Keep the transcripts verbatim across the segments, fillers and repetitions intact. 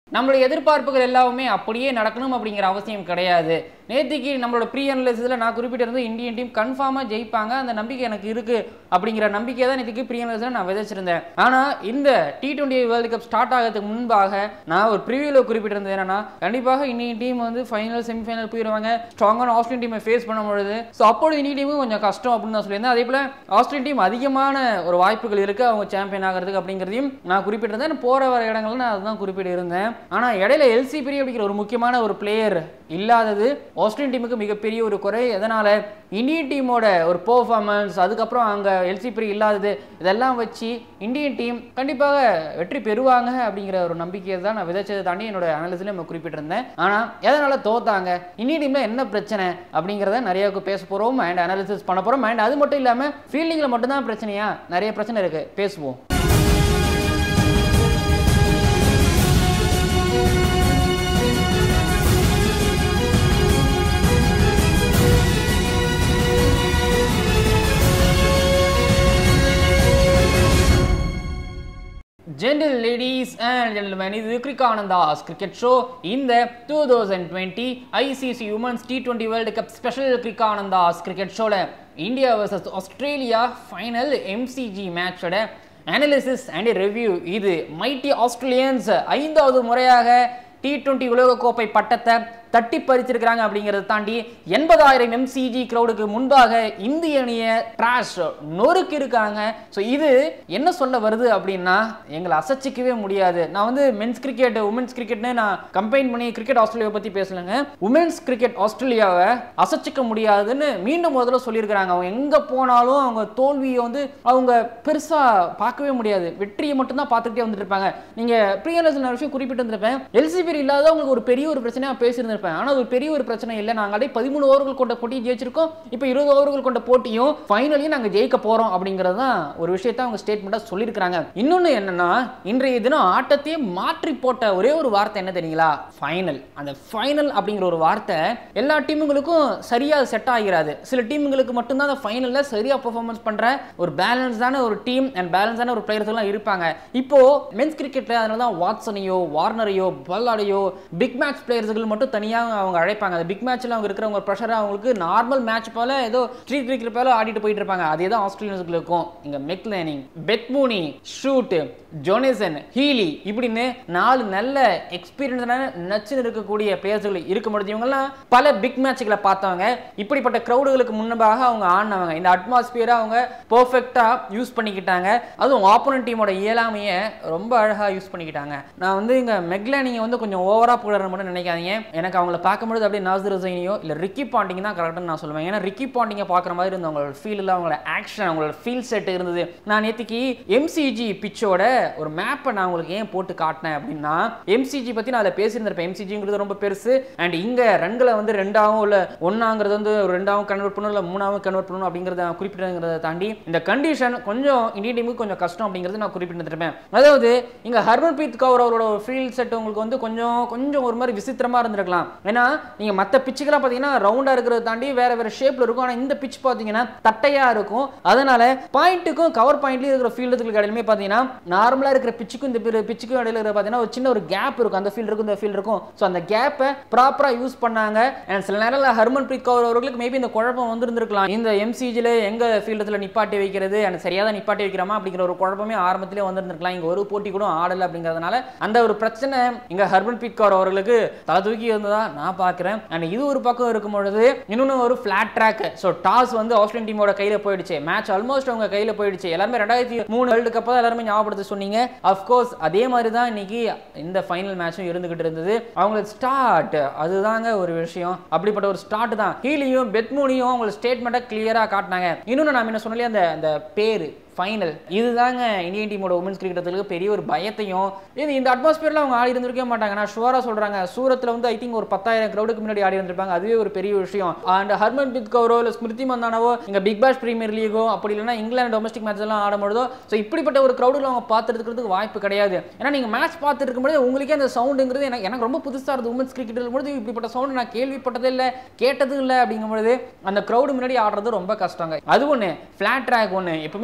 நம்மளுடைய எதிர்பார்ப்புகள் எல்லாமே அப்படியே நடக்கணும் அப்படிங்கிற அவசியம் கிடையாது. நேத்திக்கு நம்மளோட ப்ரீ அனலைசிஸில் நான் குறிப்பிட்டிருந்த இந்தியன் டீம் கன்ஃபார்மாக ஜெயிப்பாங்க, அந்த நம்பிக்கை எனக்கு இருக்கு அப்படிங்கிற நம்பிக்கை தான் நேத்திக்கு ப்ரீ அனலைசிஸில் நான் விதைச்சிருந்தேன். ஆனால் இந்த T twenty world cup start ஆகிறதுக்கு முன்பாக நான் ஒரு ப்ரிவியூவில் குறிப்பிட்டிருந்தேன் என்னன்னா, கண்டிப்பாக இந்தியன் டீம் வந்து ஃபைனல் செமிஃபைனல் போயிடுவாங்க, ஸ்ட்ராங்கான ஆஸ்திரேலியன் டீமை ஃபேஸ் பண்ணும்பொழுது. ஸோ அப்போது இந்தியன் டீமும் கொஞ்சம் கஷ்டம் அப்படின்னு நான் சொல்லியிருந்தேன். அதே போல் ஆஸ்திரேலியன் டீம் அதிகமான ஒரு வாய்ப்புகள் இருக்கு அவங்க சாம்பியன் ஆகிறதுக்கு அப்படிங்கிறதையும் நான் குறிப்பிட்டிருந்தேன். போற வர இடங்கள்ல நான் அதுதான் குறிப்பிட்டு இருந்தேன். ஆனால் இடையில எல்சிபிரி அப்படிங்கிற ஒரு முக்கியமான ஒரு பிளேயர் இல்லாதது ஆஸ்திரேலியன் டீமுக்கு மிகப்பெரிய ஒரு குறை. எதனால இந்தியன் டீமோட ஒரு பெர்ஃபார்மன்ஸ், அதுக்கப்புறம் அங்கே எல்சிபிரி இல்லாதது, இதெல்லாம் வச்சு இந்தியன் டீம் கண்டிப்பாக வெற்றி பெறுவாங்க அப்படிங்கிற ஒரு நம்பிக்கையை தான் நான் விதைச்சதை தாண்டி என்னோட அனாலிசில நம்ம குறிப்பிட்டிருந்தேன். ஆனால் எதனால தோத்தாங்க, இந்தியன் டீம்ல என்ன பிரச்சனை அப்படிங்கிறத நிறையாவுக்கு பேச போறோம் அண்ட் அனாலிசிஸ் பண்ண போறோம். அண்ட் அது மட்டும் இல்லாமல் ஃபீல்டிங்கில் மட்டும்தான் பிரச்சனையா, நிறைய பிரச்சனை இருக்கு, பேசுவோம். Gentle ladies and gentlemen, this is Krikananda's Cricket Show in the twenty twenty I C C Women's T twenty World Cup Special Krikananda's Cricket Show. India versus Australia final M C G match analysis and review. இது mighty Australians ஐந்தாவது முறையாக T twenty உலக கோப்பை பட்டத்தை தட்டி பறிச்சிருக்காங்க அப்படிங்கறத தாண்டி எண்பதாயிரம் எம்சிஜி கிரவுடுக்கு முன்பாக இந்திய அணியை டிராஷ் நொறுக்கி இருக்காங்க. ஸோ இது என்ன சொல்ல வருது அப்படின்னா, எங்களை அசைச்சிக்கவே முடியாது. நான் வந்து மென்ஸ் கிரிக்கெட் உமன்ஸ் கிரிக்கெட்னு நான் கம்பைன் பண்ணி கிரிக்கெட் ஆஸ்திரேலியாவை பத்தி பேசலங்க. உமன்ஸ் கிரிக்கெட் ஆஸ்திரேலியாவை அசைச்சிக்க முடியாதுன்னு மீண்டும் முதல்ல சொல்லியிருக்கிறாங்க. அவங்க எங்க போனாலும் அவங்க தோல்வியை வந்து அவங்க பெருசா பார்க்கவே முடியாது, வெற்றியை மட்டும் தான் பார்த்துக்கிட்டே வந்துட்டு இருப்பாங்க. நீங்க பிரியலஸ் விஷயம் குறிப்பிட்டு இருந்திருப்பேன், எல்சிபி இல்லாத உங்களுக்கு ஒரு பெரிய ஒரு பிரச்சனையா பேசியிருந்திருப்பேன். ஆனால் ஒரு பெரிய ஒரு பிரச்சனை இல்லை, நாங்கள் பதிமூணு ஓவர்கள் கொண்ட போட்டியை ஜெயிச்சிருக்கோம், இப்போ இருபது ஓவர்கள் கொண்ட போட்டியும் ஃபைனலையும் நாங்கள் ஜெயிக்க போறோம் அப்படிங்கிறது தான் ஒரு விஷயத்தை அவங்க ஸ்டேட்மெண்ட்டாக சொல்லியிருக்காங்க. இன்னொன்று என்னன்னா, இன்றைய தினம் ஆட்டத்தையே மாற்றி போட்ட ஒரே ஒரு வார்த்தை என்ன தெரியுங்களா, ஃபைனல். அந்த ஃபைனல் அப்படிங்கிற ஒரு வார்த்தை எல்லா டீமுங்களுக்கும் சரியா செட் ஆகிறாது. சில டீமுங்களுக்கு மட்டும்தான் அந்த ஃபைனலில் சரியா பெர்ஃபார்மன்ஸ் பண்ற ஒரு பேலன்ஸான ஒரு டீம் அண்ட் பேலன்ஸான ஒரு பிளேயர்ஸ் எல்லாம் இருப்பாங்க. இப்போ மென்ஸ் கிரிக்கெட்ல அதனால தான் வாட்சனையோ வார்னரையோ பல்லாடையோ பிக் மேட்ச் பிளேயர்ஸ்கள் மட்டும் தனியாக அவங்க அழைப்பாங்க. அந்த பிக் மேட்ச்ல அவங்க இருக்கிறவங்க ப்ரெஷர் அவங்களுக்கு நார்மல் மேட்ச் போல ஏதோ ஸ்ட்ரீட் கிரிக்கெட் போல ஆடிட்டு போயிட்டு இருப்பாங்க. அதே தான் ஆஸ்திரேலியன்ஸ்க்கு இருக்கும். இங்க மெக்லேனிங், பெத்மூனி, ஷூட், ஜோனேசன், ஹீலி இப்படின்னு நாலு நல்ல எக்ஸ்பீரியன்ஸான நச்சுன்னு இருக்கக்கூடிய பிளேயர்ஸ்கள் இருக்கும்போது இவங்கெல்லாம் பல பிக் மேட்ச்களை பார்த்தவங்க. இப்படிப்பட்ட கிரௌடுகளுக்கு முன்னதாக அவங்க ஆடினவங்க. இந்த அட்மாஸ்பியரை அவங்க பெர்ஃபெக்டா யூஸ் பண்ணிக்கிட்டாங்க. அதுவும் ஆப்போனன்ட் டீமோட இயலாமையை ரொம்ப அழகா யூஸ் பண்ணிக்கிட்டாங்க. நான் வந்து இங்க மெக்லேனிங் வந்து கொஞ்சம் ஓவரா போடுற மட்டும் நினைக்காதீங்க. எனக்கு அவங்கள பார்க்கும்போது அப்படியே நாசர் ஹுசைனியோ இல்லை ரிக்கி பாண்டிங் தான் கரெக்டாக நான் சொல்லுவேன். ஏன்னா ரிக்கி பாண்டிங்கை பார்க்குற மாதிரி இருந்த அவங்களோட ஃபீல், அவங்களோட ஆக்ஷன், அவங்களோட ஃபீல் செட் இருந்தது. நான் நேற்றுக்கு எம்சிஜி பிச்சோட ஒரு மேப்பை நான் உங்களுக்கு ஏன் போட்டு காட்டினேன் அப்படின்னா, எம்சிஜி பற்றி நான் அதில் பேசியிருந்திருப்பேன். எம்சிஜிங்கிறது ரொம்ப பெருசு அண்ட் இங்கே ரன்களை வந்து ரெண்டாவும் இல்லை ஒன்னாங்கிறது வந்து ஒரு ரெண்டாவும் கன்வெர்ட் பண்ணணும் இல்லை மூணாவும் கன்வெர்ட் பண்ணணும் அப்படிங்கிறத நான் குறிப்பிட்டிருக்கிறத தாண்டி இந்த கண்டிஷன் கொஞ்சம் இந்தியன் டீமுக்கு கொஞ்சம் கஷ்டம் அப்படிங்கிறது நான் குறிப்பிட்டிருப்பேன். அதாவது இங்கே ஹர்மன்பிரீத் கவுர் அவரோட ஃபீல் செட் உங்களுக்கு வந்து கொஞ்சம் கொஞ்சம் ஒரு மாதிரி விசித்திரமா இருந்திருக்கலாம். ஏன்னா நீங்க மற்ற பிச்சுக்கெல்லாம் பாத்தீங்கன்னா ரவுண்டா இருக்கிறத தாண்டி வேற வேற ஷேப்ல இருக்கும். ஆனா இந்த பிச் பாத்தீங்கன்னா தட்டையா இருக்கும். அதனால பாயிண்ட்டுக்கும் கவர் பாயிண்ட்லயும் இருக்கிற ஃபீல்டுக்கு இடையிலுமே பாத்தீங்கன்னா நார்மலா இருக்கிற பிச்சுக்கும் இந்த பிச்சுக்கும் இடையில இருக்கிற பாத்தீங்கன்னா ஒரு சின்ன ஒரு கேப் இருக்கும். அந்த ஃபீல்டு இருக்கும், இந்த ஃபீல்டு இருக்கும். ஸோ அந்த கேப்பை ப்ராப்பரா யூஸ் பண்ணாங்க. அண்ட் சில நேரத்தில் ஹர்மன்பிரீத் கவுர் அவர்களுக்கு மேபி இந்த குழப்பம் வந்திருந்திருக்கலாம். இந்த எம்சிஜில எங்க ஃபீல்டுல நிப்பாட்டி வைக்கிறது அண்ட் சரியாதான் நிப்பாட்டி வைக்கிறோமா அப்படிங்கிற ஒரு குழப்பமே ஆரம்பத்திலே வந்திருந்திருக்கலாம். இங்க ஒரு போட்டி கூட ஆடல அப்படிங்கிறதுனால அந்த ஒரு பிரச்சனை இங்க ஹர்மன்பிரீத் கவுர் அவர்களுக்கு தலை தூக்கி இருந்ததா நான் பார்க்கிறேன். அண்ட் இது ஒரு பக்கம் இருக்கும் பொழுது இன்னொன்னு ஒரு ஃபிளாட் ட்ராக். ஸோ டாஸ் வந்து ஆஸ்திரேலியன் டீமோட கையில போயிடுச்சு, மேட்ச் ஆல்மோஸ்ட் அவங்க கையில போயிடுச்சு. எல்லாருமே ரெண்டாயிரத்தி மூணு வேர்ல்டு கப் தான் எல்லாருமே ஞாபகப்படுத்த சொன்னீங்க. அஃப்கோர்ஸ் அதே மாதிரி தான் இன்னைக்கு இந்த ஃபைனல் மேட்சும் இருந்துகிட்டு இருந்தது. அவங்களுக்கு ஸ்டார்ட் அதுதாங்க ஒரு விஷயம். அப்படிப்பட்ட ஒரு ஸ்டார்ட் தான் ஹீலியும் பெத்மூனியும் அவங்க ஸ்டேட்மெண்ட்டை கிளியரா காட்டினாங்க. இன்னொன்று நான் என்ன சொன்னாலே அந்த அந்த பேரு ஃபைனல் இதுதாங்க இந்தியன் டீமோட உமன்ஸ் கிரிக்கெட்டுக்கு பெரிய ஒரு பயத்தையும், இது இந்த அட்மாஸ்பியர்ல அவங்க ஆடி இருந்திருக்கவே மாட்டாங்க. நான் ஷுவரா சொல்றாங்க, சூரத்தில் வந்து ஐ திங்க் ஒரு பத்தாயிரம் கிரௌடுக்கு முன்னாடி ஆடி இருந்திருப்பாங்க. அதுவே ஒரு பெரிய விஷயம். அண்ட் ஹர்மன்பிரீத் கவுரோ இல்லை ஸ்மிருதி மந்தானாவோ இங்க பிக் பாஷ் பிரீமியர் லீகோ அப்படி இல்லைன்னா இங்கிலாந்து டொமஸ்டிக் மேட்ச் எல்லாம் ஆடும்போதோ ஸோ இப்படிப்பட்ட ஒரு கிரௌடுல அவங்க பார்த்துருக்கிறதுக்கு வாய்ப்பு கிடையாது. ஏன்னா நீங்க மேட்ச் பார்த்துட்டு இருக்கும்போது உங்களுக்கே அந்த சவுண்டுங்கிறது எனக்கு எனக்கு ரொம்ப புதுசாக இருந்தது. உமன்ஸ் கிரிக்கெட் இருக்கும்போது இப்படிப்பட்ட சவுண்ட் நான் கேள்விப்பட்டதே இல்லை, கேட்டதும் இல்லை. அப்படிங்கும்போது அந்த கிரௌடு முன்னாடி ஆடுறது ரொம்ப கஷ்டங்க. அது ஒன்று. ஃபிளாட் ட்ராக் ஒன்று. எப்பவுமே இந்தியன்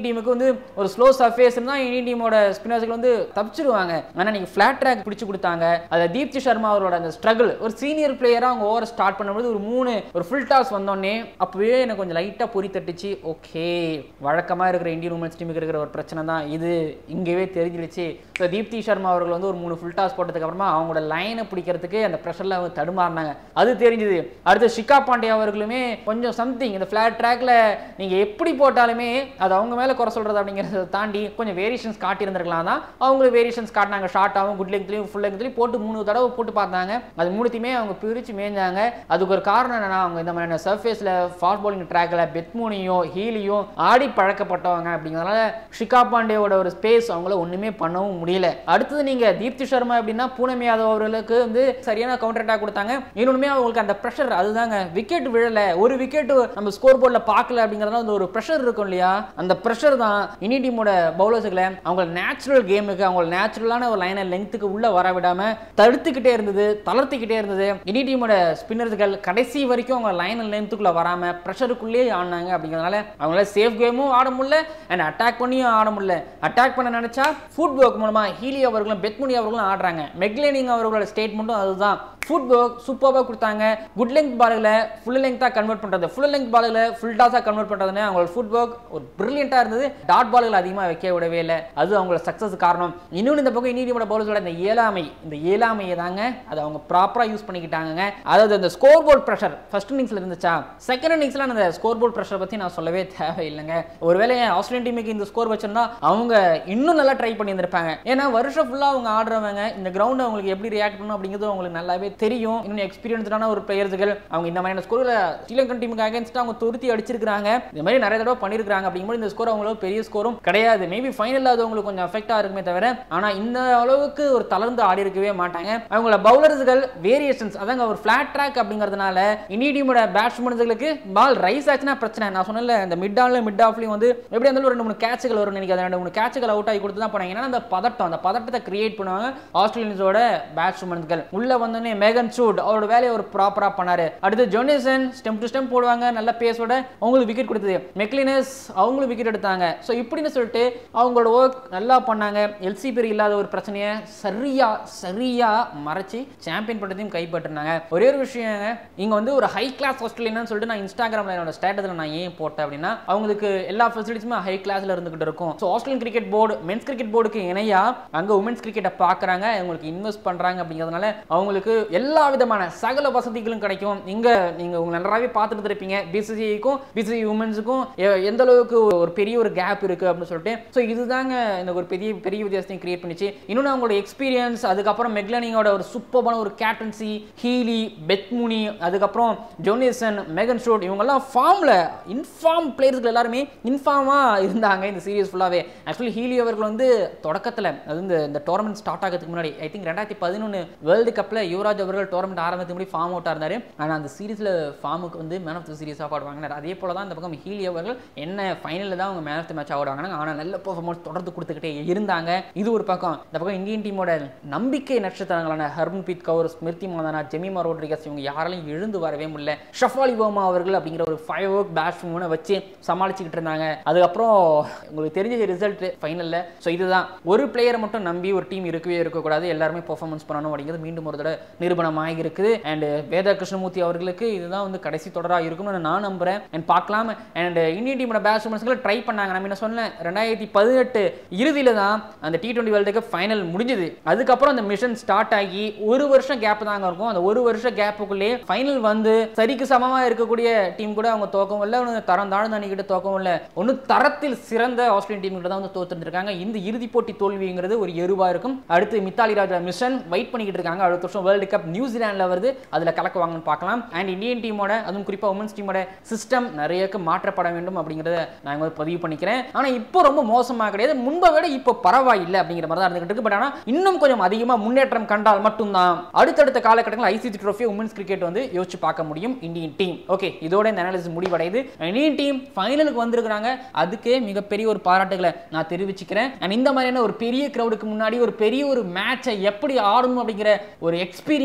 டீமுக்கு வந்து ஒரு ஸ்லோ சர்ஃபேஸ் இருந்தா இந்தியன் டீமோட ஸ்பின்னர்ஸ்கள் வந்து தப்பிச்சிருவாங்க. ஆனா நீங்க ஃபிளாட் ட்ராக் பிடிச்சு கொடுத்தாங்க. அத தீப்தி சர்மா அவரோட அந்த ஸ்ட்ரகிள் ஒரு சீனியர் பிளேயரா அவங்க ஓவர் ஸ்டார்ட் பண்ணும்போது ஒரு மூணு ஒரு ஃபுல் டாஸ் வந்தோடனே அப்பவே எனக்கு கொஞ்சம் லைட்டா பொறி தட்டுச்சு. ஓகே, வழக்கமா இருக்கிற இந்தியன் உமன்ஸ் டீமுக்கு இருக்கிற ஒரு பிரச்சனை தான் இது, இங்கவே தெரிஞ்சிருச்சு. தீப்தி சர்மா அவர்கள் வந்து ஒரு மூணு ஃபுல் டாஸ் போட்டதுக்கு அப்புறமா அவங்களோட லைனை பிடிக்கிறதுக்கு அந்த பிரஷர்ல அவங்க தடுமாறினாங்க, அது தெரிஞ்சது. அடுத்து ஷிகா பாண்டே அவர்களுமே கொஞ்சம் சம்திங் இந்த ஃபிளாட் ட்ராக்ல நீங்க எப்படி போட்டாலுமே அது அவங்க மேல குறை சொல்றது அப்படிங்கறத தாண்டி கொஞ்சம் வேரியேஷன்ஸ் காட்டி இருந்திருக்கலாம் தான். அவங்களுக்கு வேரியேஷன்ஸ் காட்டினாங்க, ஷார்ட்டாகவும் குட் லெங்க்லயும் ஃபுல் லெங்க்லயும் போட்டு மூணு தடவை போட்டு பார்த்தாங்க. அது மூணுத்தையுமே அவங்க பிரிச்சு மேய்ஞ்சாங்க. அதுக்கு ஒரு காரணம் என்னன்னா அவங்க இந்த மாதிரியான சர்ஃபேஸ்ல ஃபாஸ்ட் பவுலிங் ட்ராக்ல பெத்மூனியும் ஹீலியும் ஆடி பழக்கப்பட்டவங்க அப்படிங்கிறதுனால ஷிகா பாண்டேவோட ஒரு ஸ்பேஸ் அவங்கள ஒண்ணுமே பண்ணவும் முடியல. அடுத்தது நீங்க தீப்தி சர்மா அப்படின்னா பூனம் யாதவ் அவர்களுக்கு வந்து சரியான கவுண்டர் அட்டாக் கொடுத்தாங்க. இன்னொன்னுமே அவங்களுக்கு அந்த பிரஷர் அதுதாங்க, விக்கெட் விழல, ஒரு விக்கெட் நம்ம ஸ்கோர் போர்ட்ல பார்க்கல அப்படிங்கறதுனால அந்த ஒரு பிரஷர் இருக்கும் இல்லையா, அந்த பிரஷர் தான் இந்தியன் டீமோட பவுலர்ஸ்களை அவங்க நேச்சுரல் கேமுக்கு அவங்க நேச்சுரலான ஒரு லைனை லெங்க்த்துக்கு உள்ள வர விடாம தடுத்துக்கிட்டே இருந்தது, தளர்த்திக்கிட்டே இருந்தது. இந்தியன் டீமோட ஸ்பின்னர்கள் கடைசி வரைக்கும் அவங்க லைன் லெங்க்த்துக்குள்ள வராம பிரஷருக்குள்ளே ஆடினாங்க. அப்படிங்கிறதுனால அவங்களால சேஃப் கேமும் ஆட முடியல அண்ட் அட்டாக் பண்ணியும் ஆட முடியல. அட்டாக் பண்ண நினைச்சா ஃபுட் ஒர்க் மூலமா ஹீலி அவர்களும் பெத்முனி அவர்களும் ஆடுறாங்க. மெக்லேனிங் அவர்களோட ஸ்டேட்மெண்ட்டும் அதுதான், ஃபுட் ஒர்க் சூப்பராக கொடுத்தாங்க. குட் லெங்க் பால்களை ஃபுல் லெங்க்தாக கன்வெர்ட் பண்ணுறது, ஃபுல் லெங்க் பால்களை ஃபுல் டாஸாக கன்வெர்ட் பண்ணுறதுன்னு அவங்களோட ஃபுட் ஒர்க் ஒரு பிரில்லியண்டாக இருந்தது. டாட் பால்கள் அதிகமாக வைக்க விடவே இல்லை, அது அவங்களோட சக்ஸஸ் காரணம். இன்னொன்று இந்த பக்கம் இந்தியன் பவுலர்ஸோட இந்த ஏழாமை, இந்த ஏழாமையை தாங்க அதை அவங்க ப்ராப்பராக யூஸ் பண்ணிக்கிட்டாங்க. அதாவது இந்த ஸ்கோர் போர்ட் ப்ரெஷர் ஃபர்ஸ்ட் இன்னிங்ஸில் இருந்துச்சா, செகண்ட் இன்னிங்ஸில் அந்த ஸ்கோர் போர்ட் ப்ரெஷர் பற்றி நான் சொல்லவே தேவையில்லைங்க. ஒருவேளை ஆஸ்திரேலியன் டீமுக்கு இந்த ஸ்கோர் வச்சிருந்தா அவங்க இன்னும் நல்லா ட்ரை பண்ணியிருந்திருப்பாங்க. ஏன்னா வருஷம் ஃபுல்லாக அவங்க ஆடுறவங்க இந்த கிரவுண்ட் அவங்களுக்கு எப்படி ரியாக்ட் பண்ணணும் அப்படிங்கிறது அவங்களுக்கு நல்லாவே தெரியும். இன்னும் எக்ஸ்பீரியன்ஸ்டான ஒரு பிளேயர்ஸ்கள் அவங்க இந்த மாதிரியான ஸ்கோர்ல ஸ்ரீலங்கன் டீமுக்கு அகைன்ஸ்டா அவங்க துருத்தி அடிச்சிருக்காங்க. இந்த மாதிரி நிறைய தடவை பண்ணிருக்காங்க. அப்படிங்கும்போது இந்த ஸ்கோர் அவங்களுக்கு பெரிய ஸ்கோரும் கிடையாது. மேபி ஃபைனல்ல அது உங்களுக்கு கொஞ்சம் எஃபெக்டா இருக்குமே தவிர, ஆனா இந்த அளவுக்கு ஒரு தளர்ந்து ஆடி இருக்கவே மாட்டாங்க. அவங்களோட பவுலர்ஸ்கள் வேரியேஷன்ஸ் அதாங்க ஒரு ஃபிளாட் ட்ராக் அப்படிங்கிறதுனால இந்தியன் டீமோட பேட்ஸ்மேன்களுக்கு பால் ரைஸ் ஆச்சுன்னா பிரச்சனை. நான் சொன்னல இந்த மிட் ஆன்ல மிட் ஆஃப்லயும் வந்து எப்படி இருந்தாலும் ரெண்டு மூணு கேட்சுகள் வரும் நினைக்காத, ரெண்டு மூணு கேட்சுகள் அவுட் ஆகி கொடுத்து தான் போனாங்க. ஏன்னா அந்த பதட்டம் அந்த பதட்டத்தை கிரியேட் பண்ணுவாங்க ஆஸ்திரேலியன்ஸோட பேட்ஸ்மேன்கள். உள்ள வந்தோடனே மேகன் சூட் அவரோட வேலையை ஒரு ப்ராப்பரா பண்ணாரு. அடுத்து ஜோனிசன் ஸ்டெம்ப் டு ஸ்டெம்ப் போடுவாங்க, நல்ல பேஸோட அவங்களுக்கு விக்கெட் கொடுத்தது. மெக்லினஸ் அவங்களும் விக்கெட் எடுத்தாங்க. ஸோ இப்படின்னு சொல்லிட்டு அவங்களோட ஒர்க் நல்லா பண்ணாங்க. எல்சி பெரி இல்லாத ஒரு பிரச்சனையை சரியா சரியா மறைச்சு சாம்பியன் பட்டத்தையும் கைப்பற்றினாங்க. ஒரே ஒரு விஷயம், இங்க வந்து ஒரு ஹை கிளாஸ் ஆஸ்திரேலியன் சொல்லிட்டு நான் இன்ஸ்டாகிராம்ல என்னோட ஸ்டேட்டஸ்ல நான் ஏன் போட்டேன் அப்படின்னா, அவங்களுக்கு எல்லா ஃபெசிலிட்டிஸுமே ஹை கிளாஸ்ல இருந்துகிட்டு இருக்கும். So Australian cricket board men's cricket போர்டுக்கு இணையா அங்க உமன்ஸ் கிரிக்கெட்டை பாக்குறாங்க, அவங்களுக்கு இன்வெஸ்ட் பண்றாங்க. அப்படிங்கிறதுனால அவங்களுக்கு எல்லா விதமான சகல வசதிகளும் கிடைக்கும். இங்க நீங்க உங்க நல்லாவே பார்த்துட்டு இருப்பீங்க பிசிசிஐக்கும் பிசிசி உமன்ஸுக்கும் எந்த அளவுக்கு ஒரு பெரிய ஒரு கேப் இருக்கு அப்படின்னு சொல்லிட்டு. ஸோ இதுதாங்க இந்த ஒரு பெரிய பெரிய வித்தியாசத்தை கிரியேட் பண்ணிச்சு. இன்னொன்று அவங்களோட எக்ஸ்பீரியன்ஸ், அதுக்கப்புறம் மெக்லனிங்கோட ஒரு சூப்பரான ஒரு கேப்டன்சி, ஹீலி, பெத்முனி, அதுக்கப்புறம் ஜோனிசன், மேகன் ஷோட், இவங்கெல்லாம் ஃபார்ம்ல இன்ஃபார்ம் பிளேயர்கள் எல்லாருமே இன்ஃபார்மா இருந்தாங்க இந்த சீரியஸ் ஃபுல்லாவே. ஆக்சுவலி ஹீலி அவர்கள் வந்து தொடக்கத்தில் அது இந்த டோர்னமெண்ட் ஸ்டார்ட் ஆகிறதுக்கு முன்னாடி ஐ திங்க் ரெண்டாயிரத்தி பதினொன்று வேர்ல்டு கப்ல யுவராஜ் அவர்கள் டோர்னமெண்ட் ஆரம்பத்துக்கு முன்னாடி ஃபார்ம் அவுட்டா இருந்தாரு. ஆனா அந்த சீரீஸ்ல ஃபார்முக்கு வந்து man of the series award வாங்கினார். அதே போல தான் இந்த பக்கம் ஹீலி அவர்கள் என்ன ஃபைனல்ல தான் அவங்க man of the match award வாங்கினாங்க. ஆனா நல்ல பெர்ஃபார்மன்ஸ் தொடர்ந்து கொடுத்துக்கிட்டே இருந்தாங்க. இது ஒரு பக்கம். இந்த பக்கம் இந்தியன் டீமோட நம்பிக்கை நட்சத்திரங்களான ஹர்மன்பிரீத் கவுர், ஸ்மிருதி மந்தனா, ஜெமிமா ரோட்ரிகஸ் இவங்க யாராலையும் எழுந்து வரவே முடியல. ஷஃபாலி வர்மா அவர்கள் அப்படிங்கிற ஒரு ஃபைவ் ஒர்க் பேட்ஸ்மேனை வச்சு சமாளிச்சுக்கிட்டு இருந்தாங்க. அதுக்கப்புறம் உங்களுக்கு தெரிஞ்ச ரிசல்ட் ஃபைனல்ல. ஸோ இதுதான் ஒரு பிளேயரை மட்டும் நம்பி ஒரு டீம் இருக்கவே இருக்கக்கூடாது, எல்லாருமே பெர்ஃபார்மன்ஸ் பண்ணணும் அப்படிங்கிறது மீண்டும் ஒரு தடவை நிரூபணமாக இருக்குது. அண்ட் வேதா கிருஷ்ணமூர்த்தி அவர்களுக்கு இதுதான் வந்து கடைசி தொடராக இருக்கும்னு நான் நம்புறேன். அண்ட் பார்க்கலாம். அண்ட் இந்தியன் டீமோட பேட்ஸ்மேன்ஸ்களை ட்ரை பண்ணாங்க. நம்ம என்ன சொன்னேன், ரெண்டாயிரத்தி பதினெட்டு இறுதியில தான் அந்த T twenty world cup final முடிஞ்சது. அதுக்கப்புறம் அந்த மிஷன் ஸ்டார்ட் ஆகி ஒரு வருஷம் கேப் தாங்க இருக்கும். அந்த ஒரு வருஷம் கேப்புக்குள்ளே ஃபைனல் வந்து சரிக்கு சமமாக இருக்கக்கூடிய டீம் கூட அவங்க தோக்கவும் இல்லை, ஒன்று தரம் தாழ்ந்து அணிக்கிட்ட தோக்கவும் இல்லை, ஒன்று தரத்தில் சிறந்த ஆஸ்திரேலியன் டீம் கிட்ட தான் வந்து தோத்துருக்காங்க. இந்த இறுதி போட்டி தோல்விங்கிறது ஒரு எருவா இருக்கும். அடுத்து மித்தாலி ராஜா மிஷன் வெயிட் பண்ணிக்கிட்டு இருக்காங்க. அடுத்த வருஷம் வேர்ல்டு கப் நியூசிலாந்துல வருது, அதுல கலக்குவாங்கன்னு பார்க்கலாம். அண்ட் இந்தியன் டீமோட அதுவும் குறிப்பா உமன்ஸ் டீமோட சிஸ்டம் நிறையக்கு மாற்றப்பட வேண்டும் அப்படிங்கறத நான் பதிவு பண்ணிக்கிறேன். ஆனா இப்போ ரொம்ப மோசமா கிடையாது, முன்பை விட இப்போ பரவாயில்லை அப்படிங்கிற மாதிரி தான் இருந்துகிட்டு இருக்கு. பட் ஆனா இன்னும் கொஞ்சம் அதிகமா முன்னேற்றம் கண்டால் மட்டும்தான் அடுத்தடுத்த காலகட்டங்களில் ஐசிசி ட்ரோஃபி உமன்ஸ் கிரிக்கெட் வந்து யோசிச்சு பார்க்க முடியும் இந்தியன் டீம். ஓகே, இதோட இந்த அனாலிசிஸ் முடிவடையுது. இந்தியன் டீம் ஃபைனலுக்கு வந்திருக்காங்க, அதுக்கே மிகப்பெரிய ஒரு பாராட்டுகளை நான் தெரிவிச்சுக்கிறேன். அண்ட் இந்த மாதிரியான ஒரு பெரிய கிரவுடுக்கு முன்னாடி ஒரு பெரிய ஒரு மேட்சை எப்படி ஆடணும் அப்படிங்கிற ஒரு எக்ஸ்பீரியன்ஸ்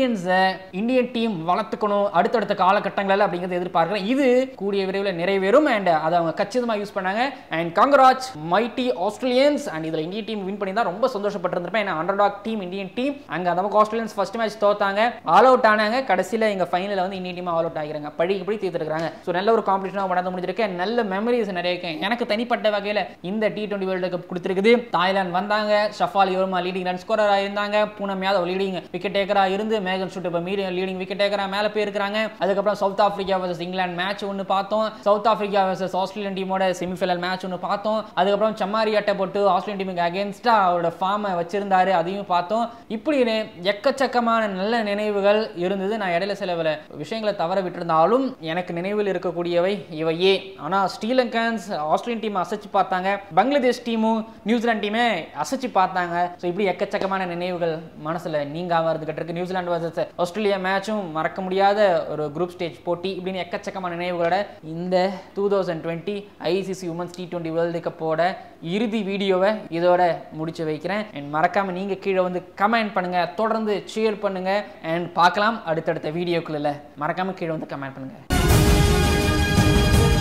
எக்ஸ்பீரியன்ஸை இந்தியன் டீம் வளர்த்துக்கணும் அடுத்தடுத்த காலகட்டங்களில் அப்படிங்கிறது எதிர்பார்க்கிறேன். இது கூடிய விரைவில் நிறைவேறும் அண்ட் அதை அவங்க கச்சிதமாக யூஸ் பண்ணாங்க. And congrats mighty Australians. And இதில் இந்தியன் டீம் வின் பண்ணி தான் ரொம்ப சந்தோஷப்பட்டிருந்திருப்பேன். ஏன்னா அண்டர்டாக் டீம் இந்தியன் டீம் அங்கே நமக்கு ஆஸ்திரேலியன்ஸ் ஃபர்ஸ்ட் மேட்ச் தோத்தாங்க, ஆல் அவுட் ஆனாங்க. கடைசியில் எங்கள் ஃபைனலில் வந்து இந்தியன் டீம் ஆல் அவுட் ஆகிறாங்க, பழிக்கு படி தீர்த்துருக்காங்க. ஸோ நல்ல ஒரு காம்படிஷனாக நடந்து முடிஞ்சிருக்கேன். நல்ல மெமரிஸ் நிறைய இருக்கேன். எனக்கு தனிப்பட்ட வகையில் இந்த டி டுவெண்ட்டி வேர்ல்டு கப் கொடுத்துருக்குது. தாய்லாந்து வந்தாங்க, ஷஃபாலி வர்மா லீடிங் ரன் ஸ்கோரராக இருந்தாங்க, பூனம் யாதவ் லீடிங் விக்கெட் டேக்கராக இருந்து, மேகன் ஷூட் இப்போ மீடியம் லீடிங் விக்கெட் டேக்கராக மேலே போயிருக்காங்க. அதுக்கப்புறம் South Africa versus England match ஒன்று பார்த்தோம், சவுத் ஆப்பிரிக்கா வர்சஸ் ஆஸ்திரேலியன் டீமோட செமிஃபைனல் மேட்ச் ஒன்று பார்த்தோம். அதுக்கப்புறம் சம்மாரி அட்டை போட்டு ஆஸ்திரேலியன் டீமுக்கு அகேன்ஸ்டா அவரோட ஃபார்மை வச்சிருந்தாரு, அதையும் பார்த்தோம். இப்படி எக்கச்சக்கமான நல்ல நினைவுகள் இருந்தது. நான் இடையில சில விஷயங்களை தவற விட்டிருந்தாலும் எனக்கு நினைவில் இருக்கக்கூடியவை இவையே. ஆனால் ஸ்ரீலங்கன்ஸ் ஆஸ்திரேலியன் டீம் அசைச்சு பார்த்தாங்க, பங்களாதேஷ் டீமும் நியூசிலாந்து டீமே அசைச்சு பார்த்தாங்க. ஸோ இப்படி எக்கச்சக்கமான நினைவுகள் மனசுல நீங்காம இருந்துகிட்டு இருக்கு. நியூசிலாந்து வர்சஸ் ஆஸ்திரேலியா மேட்சும் மறக்க முடியாத ஒரு குரூப் ஸ்டேஜ் போட்டி. இப்படின்னு எக்கச்சக்கமான நினைவுகளோட இந்த two thousand twenty ICC women's T twenty world கப்போட இறுதி வீடியோவை இதோட முடிச்சு வைக்கிறேன். அண்ட் மறக்காம நீங்க கீழே வந்து கமெண்ட் பண்ணுங்க, தொடர்ந்து ஷேர் பண்ணுங்க அண்ட் பார்க்கலாம் அடுத்தடுத்த வீடியோக்குள்ள. மறக்காம கீழே வந்து கமெண்ட் பண்ணுங்க.